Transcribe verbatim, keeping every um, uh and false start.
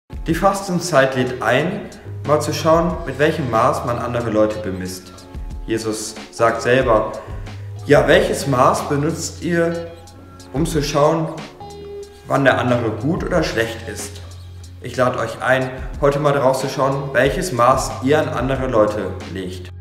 Die Fastenzeit lädt ein, mal zu schauen, mit welchem Maß man andere Leute bemisst. Jesus sagt selber, ja, welches Maß benutzt ihr, um zu schauen, wann der andere gut oder schlecht ist? Ich lade euch ein, heute mal darauf zu schauen, welches Maß ihr an andere Leute legt.